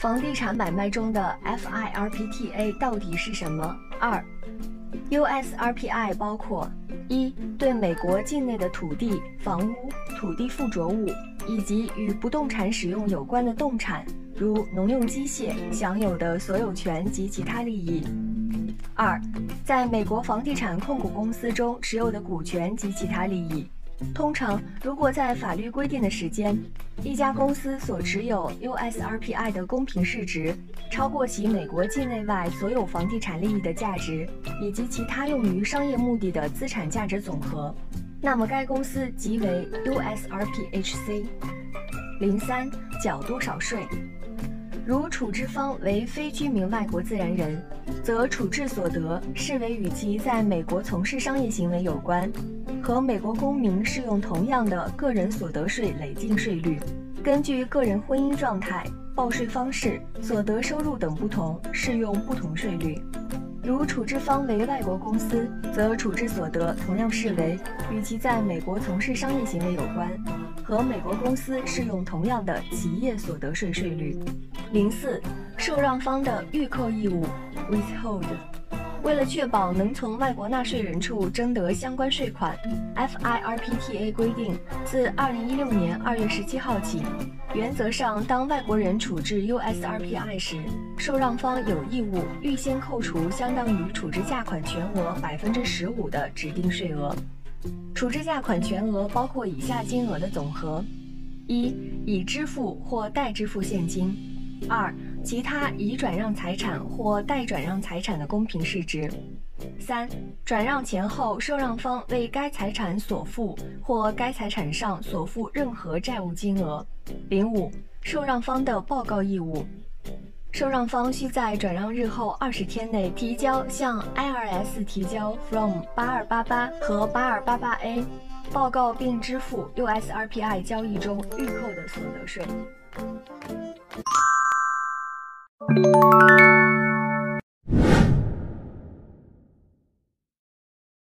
房地产买卖中的 FIRPTA 到底是什么？2、USRPI 包括一、对美国境内的土地、房屋、土地附着物以及与不动产使用有关的动产，如农用机械享有的所有权及其他利益。2、在美国房地产控股公司中持有的股权及其他利益。通常，如果在法律规定的时间，一家公司所持有 USRPI 的公平市值超过其美国境内外所有房地产利益的价值，以及其他用于商业目的的资产价值总和，那么该公司即为 USRPHC。03、缴多少税？如处置方为非居民外国自然人，则处置所得视为与其在美国从事商业行为有关，和美国公民适用同样的个人所得税累进税率。根据个人婚姻状态、报税方式、所得收入等不同，适用不同税率。如处置方为外国公司，则处置所得同样视为与其在美国从事商业行为有关，和美国公司适用同样的企业所得税税率。04、受让方的预扣义务 withhold。为了确保能从外国纳税人处征得相关税款 ，FIRPTA 规定，自2016年2月17号起，原则上，当外国人处置 USRPI 时，受让方有义务预先扣除相当于处置价款全额15%的指定税额。处置价款全额包括以下金额的总和：一、已支付或待支付现金；二、其他已转让财产或待转让财产的公平市值；三、转让前后受让方为该财产所负或该财产上所负任何债务金额。05、受让方的报告义务。受让方需在转让日后20天内提交向 IRS 提交 Form 8288和 8288A 报告并支付 USRPI 交易中预扣的所得税。